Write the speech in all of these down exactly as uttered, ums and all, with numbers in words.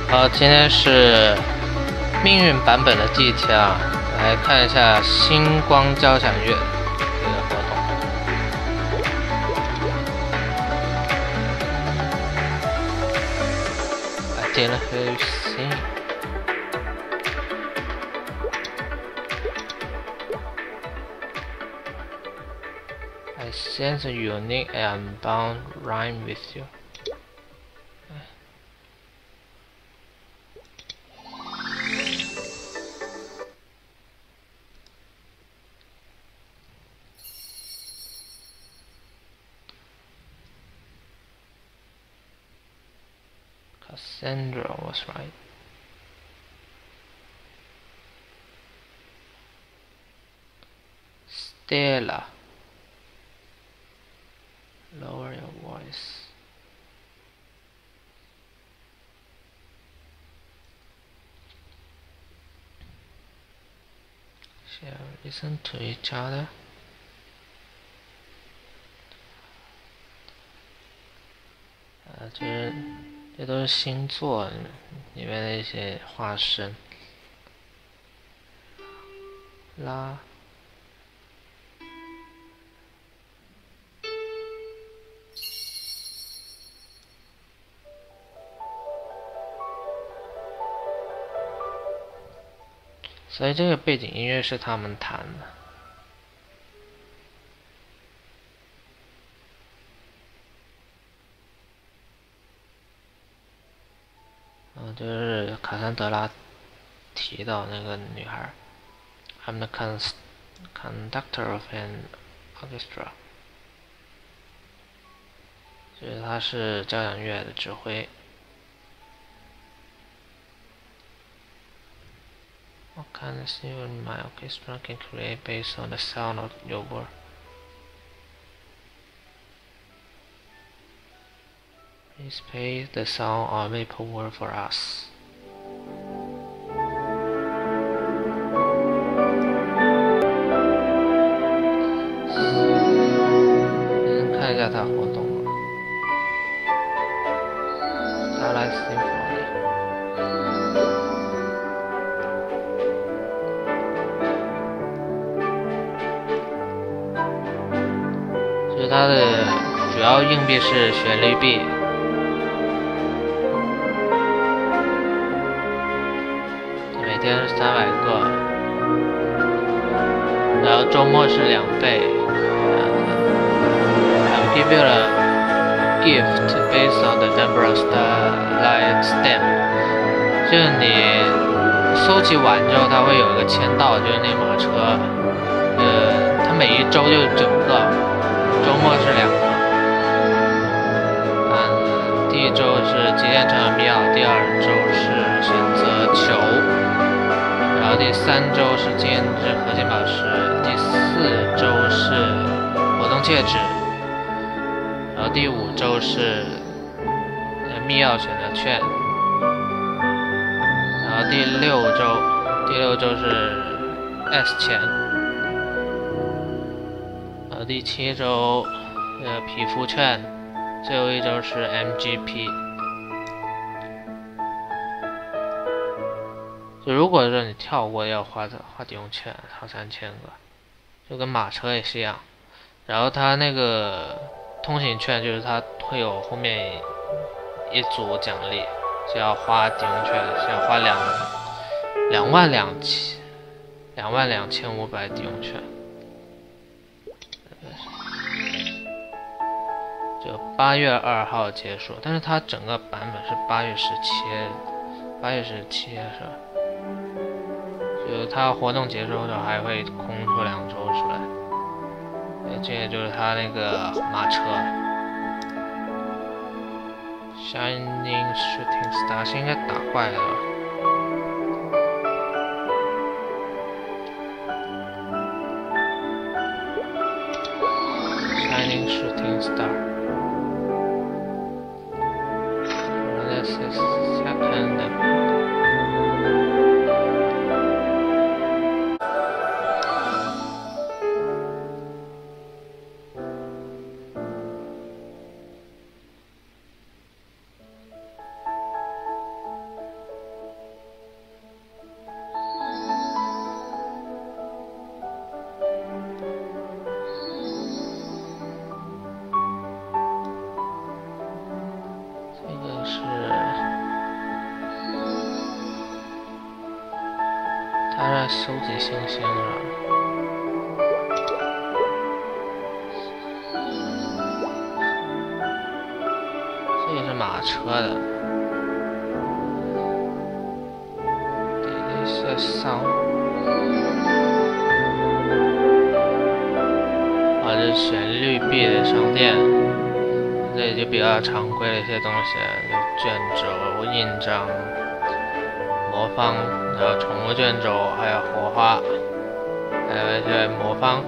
好，今天是命运版本的第一天啊，来看一下星光交响乐这个活动。I didn't hear you sing. I sense a unique and bound rhyme with you. Cassandra was right. Stella, lower your voice. Shall we listen to each other? 呃，就是这都是星座里面的一些化身。拉，所以这个背景音乐是他们弹的。嗯，就是卡珊德拉提到那个女孩 ，I'm the con conductor of an orchestra， 就是他是交响乐的指挥。What kind of sound in my orchestra can create based on the sound of your word? Please play the song on maple word for us. 先看一下它活动了。Starlight Symphony。就是它的主要硬币是旋律币。每天三百个，然后周末是两倍。I'll give you a gift based on the number of starlight stamp。就是你收集完之后，它会有一个签到，就是那马车，呃，它每一周就九个，周末是两个。嗯，第一周是极限城的密钥，第二周是选择球。然后第三周是兼职核心宝石，第四周是活动戒指，然后第五周是密钥选择券，然后第六周，第六周是 S 钱，然后第七周呃皮肤券，最后一周是 M G P。就如果说你跳过要花花抵用券，花三千个，就跟马车也是一样。然后它那个通行券就是它会有后面一组奖励，是要花抵用券，是要花两两万两千两万两千五百抵用券。就八月二号结束，但是它整个版本是八月十七，八月十七是吧？就它活动结束之后还会空出两周出来，这也就是它那个马车 Shining Shooting Star 是应该打怪的吧。Shining Shooting Star This is second 他在收集星星是吧？这也是马车的。Delicious Sound。啊，这旋律币的商店，这里就比较常规的一些东西，有卷轴、印章、魔方，还有宠物卷轴，还有火花，还有一些魔方，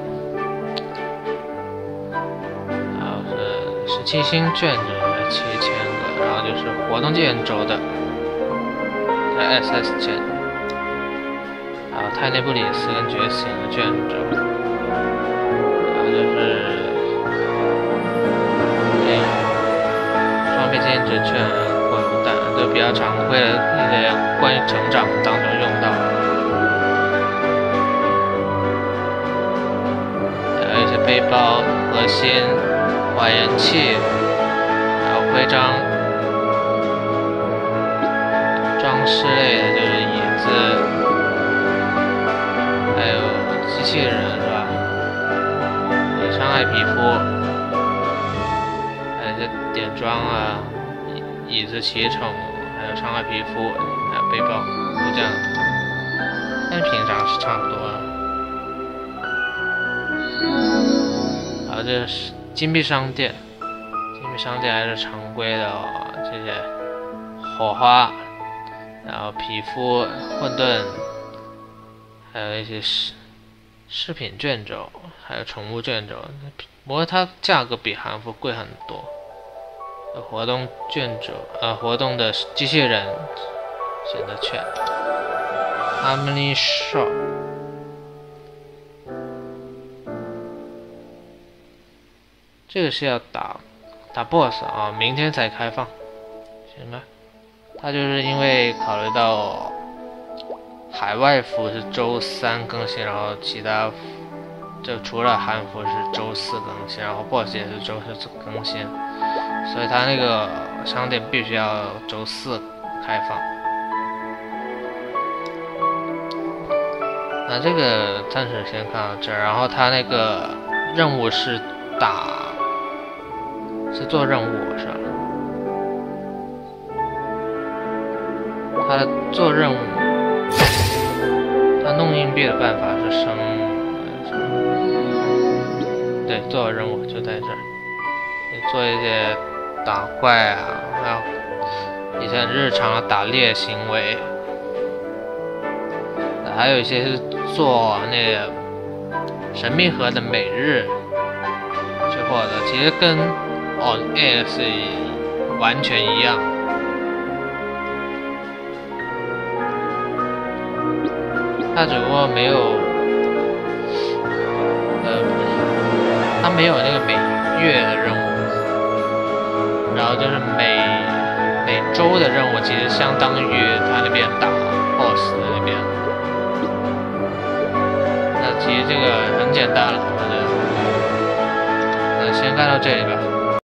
还有是十七星卷轴的七千个，然后就是活动卷轴的，在 S S 卷，还有泰内布里斯跟觉醒的卷轴，然后就是这装备兼职券、滚蛋都比较常规的一些关于成长当中用到的，还有一些背包、核心、还原器，还有徽章、装饰类的就是椅子，还有机器人是吧？有伤害皮肤，还有一些点装啊，椅子骑乘，还有伤害皮肤，还有背包、物件，但平常是差不多的。然后这是金币商店，金币商店还是常规的、哦、这些火花，然后皮肤、混沌，还有一些饰饰品卷轴，还有宠物卷轴。不过它价格比韩服贵很多。有活动卷轴，呃，活动的机器人选择权 ，Harmony Shop。这个是要打打 boss 啊，明天才开放，行吧？它就是因为考虑到海外服是周三更新，然后其他就除了韩服是周四更新，然后 boss 也是周四更新，所以它那个商店必须要周四开放。那这个暂时先看到这儿，然后它那个任务是打。是做任务是吧？他的做任务，他弄硬币的办法是升，对，做任务就在这儿。你做一些打怪啊，还有一些日常的打猎行为，还有一些是做那个神秘盒的每日去获得，其实跟On Air 是完全一样，它只不过没有，呃，它没有那个每月的任务，然后就是每每周的任务，其实相当于它那边打 boss 的那边。那其实这个很简单了，我觉得。那先看到这里吧。